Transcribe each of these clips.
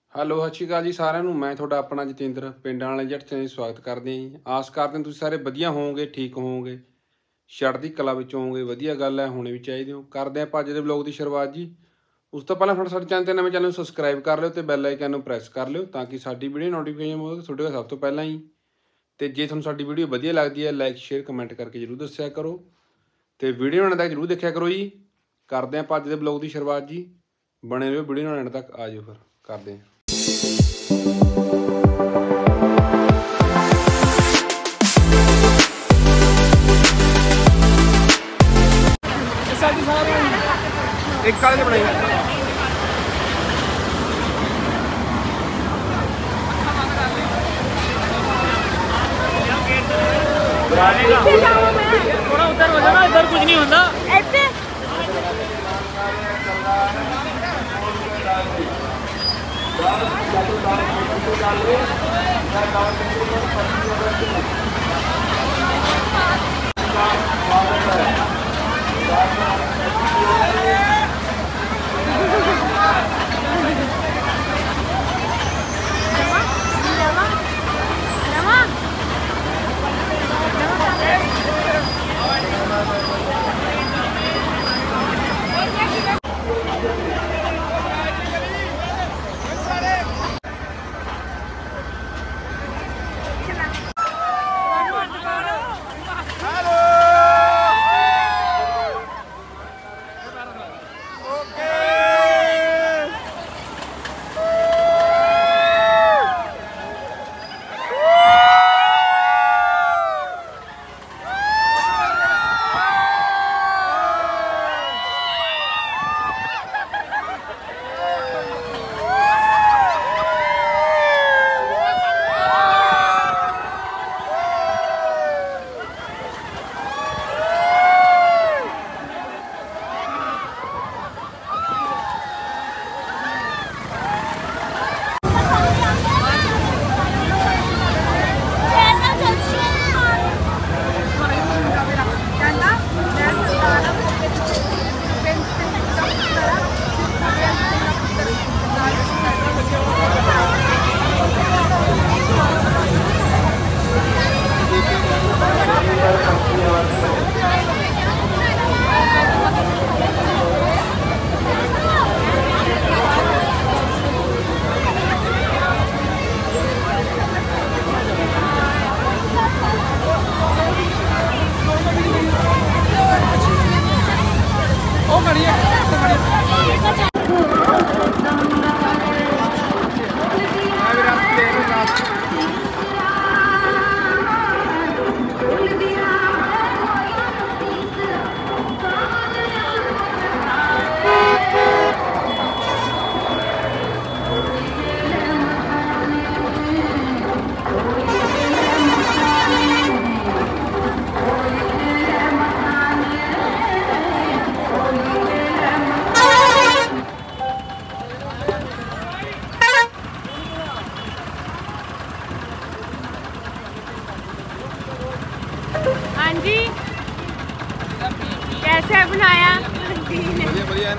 Hello सत श्री अकाल जी सारिਆਂ ਨੂੰ। मैं ਤੁਹਾਡਾ अपना ਜਤਿੰਦਰ ਪਿੰਡਾਂ ਵਾਲੇ ਜੱਟ ਚੈਨਲ ਸਵਾਗਤ ਕਰਦੇ ਹਾਂ ਜੀ। ਆਸ ਕਰਦੇ ਹਾਂ ਤੁਸੀਂ ਸਾਰੇ ਵਧੀਆ ਹੋਵੋਗੇ, ਠੀਕ ਹੋਵੋਗੇ, ਚੜ੍ਹਦੀ ਕਲਾ ਵਿੱਚ ਹੋਵੋਗੇ। ਵਧੀਆ ਗੱਲ ਹੈ, ਹੋਣੇ ਵੀ ਚਾਹੀਦੇ ਹੋ। ਕਰਦੇ ਆਪਾਂ ਅੱਜ ਦੇ ਵਲੌਗ ਦੀ ਸ਼ੁਰੂਆਤ ਜੀ। ਉਸ ਤੋਂ ਪਹਿਲਾਂ ਸਾਡੇ ਚੈਨਲ ਤੇ ਨਵੇਂ ਚੈਨਲ ਨੂੰ ਸਬਸਕ੍ਰਾਈਬ ਕਰ ਲਿਓ ਤੇ ਬੈਲ ਆਈਕਨ ਨੂੰ ਪ੍ਰੈਸ ਕਰ ਲਿਓ ਤਾਂ ਕਿ ਸਾਡੀ ਵੀਡੀਓ ਨੋਟੀਫਿਕੇਸ਼ਨ ਹੋਵੇ ਤੁਹਾਡੇ ਕੋਲ ਸਭ ਤੋਂ ਪਹਿਲਾਂ ਹੀ। ਤੇ ਜੇ ਤੁਹਾਨੂੰ ਸਾਡੀ ਵੀਡੀਓ ਵਧੀਆ ਲੱਗਦੀ ਹੈ ਲਾਈਕ ਸ਼ੇਅਰ ਕਮੈਂਟ ਕਰਕੇ ਜ਼ਰੂਰ ਦੱਸਿਆ ਕਰੋ ਤੇ ਵੀਡੀਓ ਨੂੰ ਐਂਡ ਤੱਕ ਜ਼ਰੂਰ ਦੇਖਿਆ ਕਰੋ ਜੀ। ਕਰਦੇ ਆਪਾਂ ਅੱਜ ਦੇ ਵਲੌਗ ਦੀ ਸ਼ੁਰੂਆਤ ਜੀ। ਬਣੇ ਰਹੋ ਵੀਡੀਓ ਨੂੰ ਐਂਡ ਤੱਕ। ਆ ਜਾਓ ਫਿਰ ਕਰਦੇ ਹਾਂ। एक काले बनाई थोड़ा उधर हो जाना, इधर कुछ नहीं होता। हाँ जी, कैसे बनाया? बढ़िया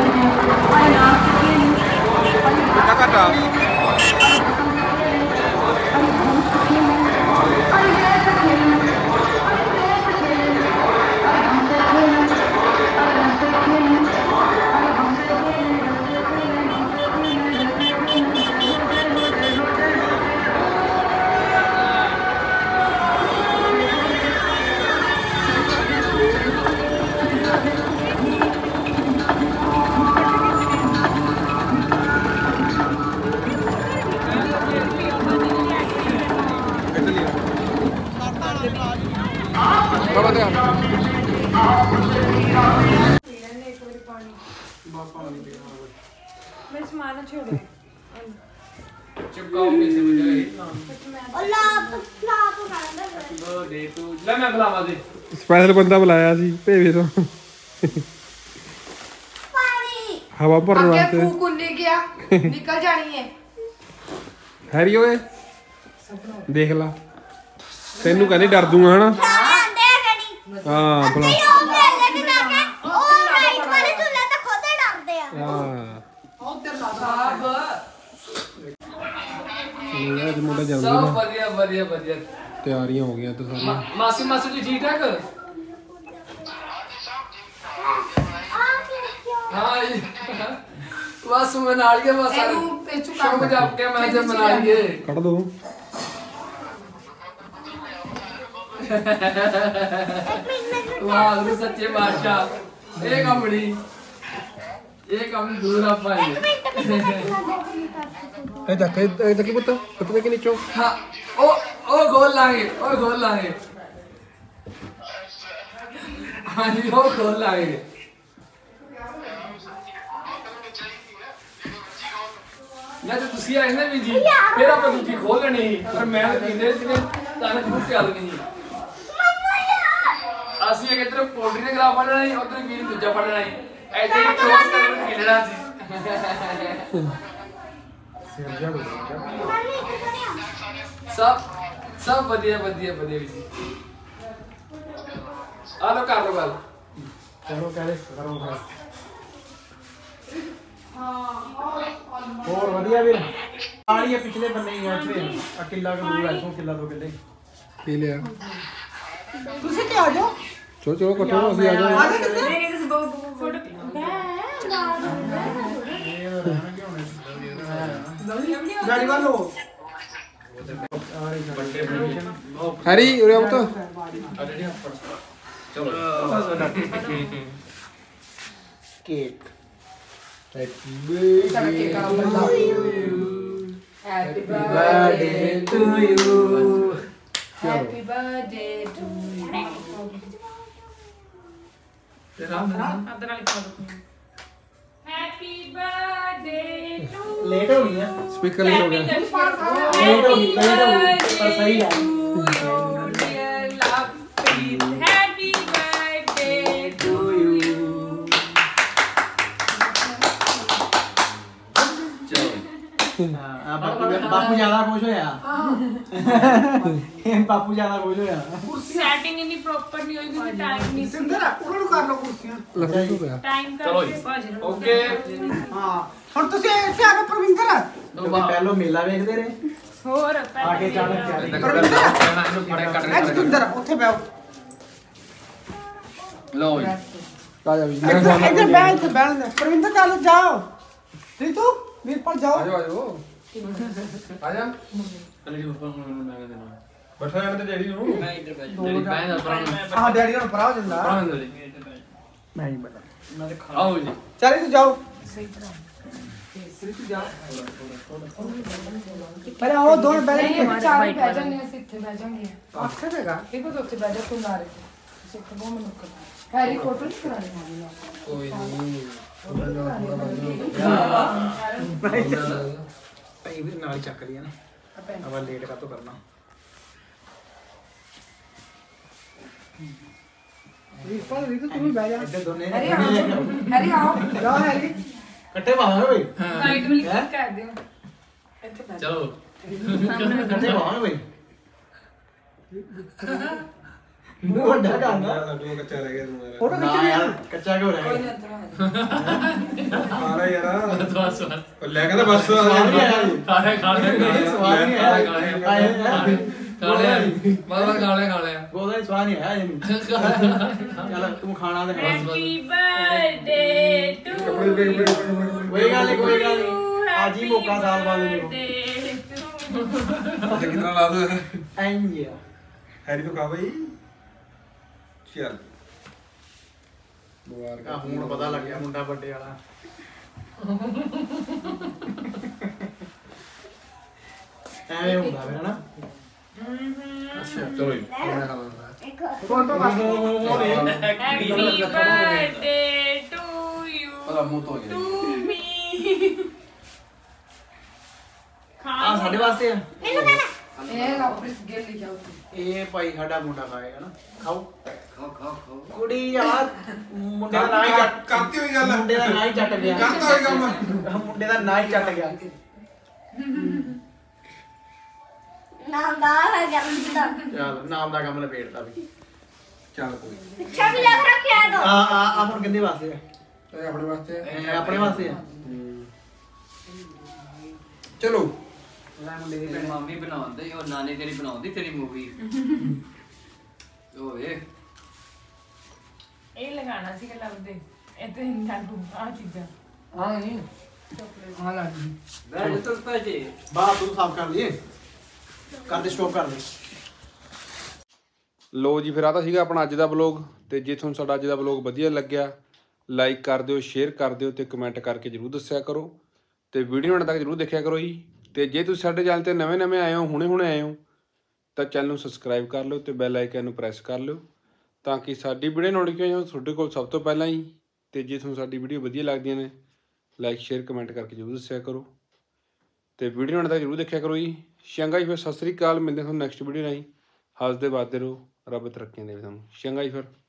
स्पेशल बंदा बुलाया सी भेवे तो हवा भर निकल जानी है। हैरी ओए देख ला तेनू कहनी डर दूंगा है ना। हाँ बुला ਅੱਜ ਮੁੰਡਾ ਜਲਦੀ ਸਭ ਨਾ ਵਧੀਆ ਵਧੀਆ ਵਧੀਆ ਤਿਆਰੀਆਂ ਹੋ ਗਈਆਂ ਤੇ ਸਾਰੀਆਂ ਮਾਸੀ ਮਾਸੀ ਜੀ ਠੀਕ ਠਾਕ ਹਾਂ ਜੀ ਬਸ ਮਨਾ ਲਈਏ ਬਸ ਸਾਰੇ ਇਹਨੂੰ ਇਹ ਚੁੱਕਾ ਸ਼ੌਕ ਜਾਪ ਕੇ ਮੈਂ ਜਦ ਮਨਾ ਲਈਏ ਕੱਢ ਦੋ ਵਾਹ ਸੱਚੇ ਬਾਦਸ਼ਾਹ ਇਹ ਕੰਮ ਨਹੀਂ ਇਹ ਕੰਮ ਦੂਰ ਆ ਭਾਈ ਇਹ ਦੇਖ ਇਹ ਦੇਖੀ ਪੁੱਤ ਪੁੱਤ ਦੇ ਕਿ ਨੀਚੋਂ ਹਾਂ ਉਹ ਖੋਲ ਲਾਂਗੇ ਉਹ ਖੋਲ ਲਾਂਗੇ ਹਾਂਜੀ ਉਹ ਖੋਲ ਲਾਂਗੇ ਜਾਂ ਤੇ ਤੁਸੀਂ ਆਏ ਨਾ ਵੀ ਜੀ ਫਿਰ ਆਪਾਂ ਦੂਜੀ ਖੋਲ ਲੈਣੀ ਪਰ ਮੈਂ ਤਾਂ ਪੀਂਦੇ ਜਿਹਨੇ ਤਾਂ ਜ਼ਰੂਰ ਚੱਲ ਨਹੀਂ ਅਸੀਂ ਇੱਕ ਇੱਧਰ ਪੋਲਟਰੀ ਦੇ ਗਲਾਸ ਫੜ ਲੈਣਾ ਸੀ ਉਧਰ ਵੀਰ ਦੂਜਾ ਫੜ ਲੈਣਾ ਸੀ ਐਦਾਂ ਹੀ ਕ੍ਰੋਸ ਕਰਕੇ ਪੀ ਲੈਣਾ ਸੀ ਸਭ ਵਧੀਆ ਵਧੀਆ ਵਧੀਆ ਵੀ ਜੀ ਆ ਲੋ ਕਰ ਲੋ ਗੱਲ ਕਰੋ ਕਹਦੇ ਕਰੋ ਹੋਰ ਵਧੀਆ ਵੀਰ ਆੜੀ ਪਿਛਲੇ ਬੰਨੇ ਹੀ ਉੱਥੇ ਆ ਕਿੱਲਾ ਕੁ ਦੂਰ ਇੱਥੋਂ ਕਿੱਲਾ 2 ਕਿੱਲੇ ਪੀ ਲਿਆ ਤੁਸੀਂ ਤੇ ਆ ਜਾਓ ਚਲੋ ਚਲੋ ਇਕੱਠੇ ਹੋ ਅਸੀਂ ਆ ਜਾਓ ਆ ਜਾਓ ਨਹੀਂ ਤੁਸੀਂ ਬਹੁਤ ਫੋਟੋ ਗਾੜੀ ਵਾਲੋ ਹਰੀ ਉਰੇ ਆਓ ਤਾਂ cake happy happy birthday to you happy birthday to ਤੇਰਾ ਅੰਦਰ ਵਾਲੀ ਪਾ ਦੋ ਹੈਪੀ ਬਰਥਡੇ ਟੂ ਲੇਟ ਹੋ ਗਈ ਆ ਸਪੀਕਰ ਲੈ ਹੋ ਗਿਆ ਲੇਟ ਹੋ ਗਈ ਪਰ ਸਹੀ ਆ ਹੈਪੀ ਬਰਥਡੇ ਟੂ ਯੂ ਬਾਪੂ ਜ਼ਿਆਦਾ ਖੁਸ਼ ਹੋਇਆ ਬਾਪੂ ਜ਼ਿਆਦਾ ਖੁਸ਼ ਹੋਇਆ ਸੈਟਿੰਗ ਇੰਨੀ ਪ੍ਰੋਪਰ ਨਹੀਂ ਹੋਈ ਕਿ ਟਾਈਮ ਨਹੀਂ ਸੀ ਉਹਨਾਂ ਨੂੰ ਕਰ ਲਓ ਕੁਰਸੀਆਂ ਲੱਭੀ ਹੋ ਗਿਆ ਟਾਈਮ ਚਲੋ ਕਰਕੇ ਜੀ ਭਾਜੀ ਨੂੰ ਓਕੇ ਹਾਂ ਹੁਣ ਤੁਸੀਂ ਇੱਥੇ ਆ ਕੇ ਪ੍ਰਵਿੰਦਰ ਪਹਿਲੋਂ ਮੇਲਾ ਵੇਖਦੇ ਰਹੇ ਹੋਰ ਆ ਕੇ ਜਾਣ ਤਿਆਰੀ ਇਹਨੂੰ ਫੜੇ ਕੱਟ ਅੱਜ ਕਿੰਦਰ ਉੱਥੇ ਬੈਠੋ ਲਓ ਜੀ ਆ ਜਾ ਵੀ ਇੱਧਰ ਬੈਠ ਇੱਥੇ ਬੈਠ ਲੈ ਪ੍ਰਵਿੰਦਰ ਚੱਲ ਜਾਓ ਠੀਕ ਤੂੰ ਵੀਰਪਾਲ ਜਾਓ ਆ ਜਾਓ ਆ ਜਾ ਅਲੀ ਉੱਪਰ ਮੈਂ ਦੇਣਾ ਬੈਠਾ ਜਾਣ ਤੇ ਡੈਡੀ ਨੂੰ ਮੈਂ ਇੱਧਰ ਬੈਠ ਜਿਹੜੀ ਬੈਠ ਦਾ ਪ੍ਰਾਣ ਆਹ ਡੈਡੀ ਨੂੰ ਪਰਾ ਹੋ ਜਾਂਦਾ ਪ੍ਰਾਣ ਦੇ ਮੈਂ ਹੀ ਬਤਾ ਮੈਂ ਤੇ ਖਾ ਆਓ ਜੀ ਚੱਲ ਤੂੰ ਜਾਓ ਸਹੀ ਤਰ੍ਹਾਂ ਤੂੰ ਜਾ ਪਰ ਉਹ ਦੋਨ ਬੈਠ ਕੇ ਚਾਰ ਹੀ ਬਹਿ ਜਾਂਦੇ ਅਸੀਂ ਇੱਥੇ ਬਹਿ ਜਾਂਗੇ ਆਖੇ ਦੇਗਾ ਇਹ ਕੋ ਉੱਥੇ ਬਹਿ ਜਾ ਤੂੰ ਨਾ ਰੇ ਸਿੱਖ ਬੋ ਮੈਨੂੰ ਕਰ ਹੈਰੀ ਫੋਟੋ ਨਹੀਂ ਕਰਾਣੀ ਮਾਮੀ ਨਾਲ ਕੋਈ ਨਹੀਂ ਭਾਈ ਵੀ ਨਾਲ ਹੀ ਚੱਕ ਲਿਆ ਨਾ ਆਪਾਂ ਲੇਟ ਕਾਤੋਂ ਕਰਨਾ ਵੀਰਪਾਲ ਵੀ ਤੂੰ ਬਹਿ ਜਾ ਇੱਧਰ ਦੋਨੇ ਹੈਰੀ ਆਓ ਹੈਰੀ ਆਓ ਜਾ ਹੈਰੀ ਕੱਟੇ ਬਾਹਰ ਓਏ ਸਾਈਡ ਵਾਲੀ click ਕਰ ਦਿਓ ਇੱਥੇ ਬੈਠ ਚਲੋ ਕੱਟੇ ਬਾਹਰ ਓਏ ਮੂੰਹ ਵੱਡਾ ਕਰਨਾ ਲੱਡੂ ਕੱਚਾ ਰਹਿ ਗਿਆ ਤੂੰ ਫੋਟੋ ਖਿੱਚ ਯਾਰ ਕੱਚਾ ਕਿਉਂ ਰਹਿ ਕੋਈ ਗਿਆ ਨਹੀਂ ਅੰਦਰ ਮਾਰਾ ਯਾਰ ਬਸ ਲੈ ਕੇ ਤਾਂ ਬਸ ਸਵਾਦ ਨਹੀਂ ਆਇਆ ਜੀ ਖਾਣੇ ਸਵਾਦ ਨਹੀਂ ਆਇਆ ਖਾਣੇ ਉਹਦਾ ਹੀ ਸਵਾਦ ਨਹੀਂ ਆਇਆ ਇਹਨੂੰ ਚੱਲ ਤੂੰ ਖਾਣਾ ਤੇ ਖਾ ਹੈਪੀ ਬਰਥਡੇ ਟੂ ਕੋਈ ਗੱਲ ਨਹੀਂ ਅੱਜ ਹੀ ਮੌਕਾ ਸਾਲ ਬਾਅਦ ਦੇਖੋ ਤੇ ਕਿਤਨਾ ਲਾ ਦੋ ਐਂਜੀ ਹੈਰੀ ਤੋਂ ਖਾ ਬਈ ਚੱਲ ਮੁਬਾਰਕ ਆ ਹੁਣ ਪਤਾ ਲੱਗ ਗਿਆ ਮੁੰਡਾ ਵੱਡੇ ਵਾਲਾ ਐਵੇਂ ਹੁੰਦਾ ਫਿਰ ਹਨਾ ਅੱਛਾ ਚਲੋ ਜੀ ਮੈਂ ਖਾ ਲਾਂਗਾ photo happy birthday to you ਉਹਦਾ ਮੂੰਹ ਧੋ ਗਿਆ ਟੂ ਮੀ ਆ ਸਾਡੇ ਵਾਸਤੇ ਆ ਇਹ ਆਪਣੀ ਗੇਲ ਲਿਖਿਆ ਉੱਤੇ ਇਹ ਭਾਈ ਸਾਡਾ ਮੁੰਡਾ ਖਾਏਗਾ ਨਾ ਖਾਓ ਖਾਓ ਕੁੜੀ ਯਾਰ ਮੁੰਡੇ ਦਾ ਨਾਂ ਹੀ ਚੱਟ ਕਰਤੀ ਹੋਈ ਗੱਲ ਮੁੰਡੇ ਦਾ ਨਾਂ ਹੀ ਚੱਟ ਗਿਆ ਕਰਤਾ ਹੋਈ ਕੰਮ ਮੁੰਡੇ ਦਾ ਨਾਂ ਹੀ ਚੱਟ ਗਿਆ ਨਾਮ ਦਾ ਹੈ ਜਨਮ ਦਾ ਚੱਲ ਨਾਮ ਦਾ ਕੰਮ ਲਪੇੜਦਾ ਵੀ ਚੱਲ ਕੋਈ ਪਿੱਛੇ ਵੀ ਲਿਖ ਰੱਖਿਆ ਹੈ ਦੋ ਆ ਹੁਣ ਕਿੰਦੇ ਵਾਸਤੇ ਆ ਇਹ ਆਪਣੇ ਵਾਸਤੇ ਇਹ ਆਪਣੇ ਵਾਸਤੇ ਆ ਚਲੋ ਮੁੰਡੇ ਦੀ ਤੇਰੀ ਮਾਮੀ ਬਣਾਉਂਦੀ ਉਹ ਨਾਨੀ ਤੇਰੀ ਬਣਾਉਂਦੀ ਤੇਰੀ ਮੂਵੀ ਓਏ ਇਹ ਲਗਾਣਾ ਸੀ ਲੱਭਦੇ ਇੱਥੇ ਲਾਗੂ ਆ ਚੀਜ਼ਾਂ ਹਾਂ ਨਹੀਂ ਹਾਂ ਲੱਗੀ ਬੈਠ ਤੁਰ ਪਏ ਬਾਹਰ ਤੂੰ ਸਾਫ਼ ਕਰ ਲਈਏ ਕਰ ਦੇ ਸਟਾਪ ਕਰ ਦੇ ਲੋ ਜੀ ਫਿਰ ਆ ਤਾਂ ਸੀਗਾ ਆਪਣਾ ਅੱਜ ਦਾ ਵਲੌਗ ਤੇ ਜੇ ਤੁਹਾਨੂੰ ਸਾਡਾ ਅੱਜ ਦਾ ਵਲੌਗ ਵਧੀਆ ਲੱਗਿਆ ਲਾਈਕ ਕਰ ਦਿਓ ਸ਼ੇਅਰ ਕਰ ਦਿਓ ਤੇ ਕਮੈਂਟ ਕਰਕੇ ਜਰੂਰ ਦੱਸਿਆ ਕਰੋ ਤੇ ਵੀਡੀਓ ਹੁਣ ਤੱਕ ਜਰੂਰ ਦੇਖਿਆ ਕਰੋ ਜੀ ਤੇ ਜੇ ਤੁਸੀਂ ਸਾਡੇ ਚੈਨਲ ਤੇ ਨਵੇਂ ਆਏ ਹੋ ਹੁਣੇ ਆਏ ਹੋ ਤਾਂ ਚੈਨਲ ਨੂੰ ਸਬਸਕ੍ਰਾਈਬ ਕਰ ਲਿਓ ਤੇ ਬੈਲ ਆਈਕਨ ਨੂੰ ਪ੍ਰੈਸ ਕਰ ਲਿਓ ਤਾਂ ਕਿ ਸਾਡੀ ਵੀਡੀਓ ਨੋਟੀਫਿਕੇਸ਼ਨ ਤੁਹਾਡੇ ਕੋਲ ਸਭ ਤੋਂ ਪਹਿਲਾਂ ਹੀ ਤੇ ਜੇ ਤੁਹਾਨੂੰ ਸਾਡੀ ਵੀਡੀਓ ਵਧੀਆ ਲੱਗਦੀਆਂ ਨੇ ਲਾਈਕ ਸ਼ੇਅਰ ਕਮੈਂਟ ਕਰਕੇ ਜਰੂਰ ਦੱਸਿਆ ਕਰੋ ਤੇ ਵੀਡੀਓ ਹੁਣ ਤੱਕ ਜਰੂਰ ਦੇਖਿਆ ਕਰੋ ਜੀ ਚੰਗਾ ਜੀ ਫਿਰ ਸਤਿ ਸ੍ਰੀ ਅਕਾਲ ਮਿਲਦੇ ਹਾਂ ਤੁਹਾਨੂੰ ਨੈਕਸਟ ਵੀਡੀਓ ਰਾਹੀਂ ਹੱਸਦੇ ਵੱਧਦੇ ਰਹੋ ਰੱਬ ਤਰੱਕੀਆਂ ਦੇਵੇ ਤੁਹਾਨੂੰ ਚੰਗਾ ਜੀ ਫਿਰ